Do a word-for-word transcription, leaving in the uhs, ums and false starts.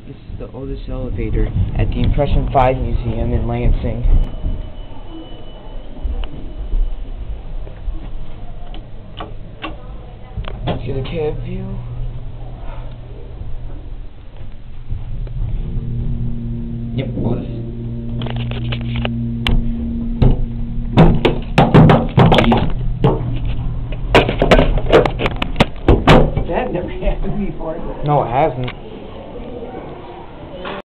This is the oldest elevator at the Impression five Museum in Lansing. Let's get a cab view. Yep, oldest. That never happened before. No, it hasn't.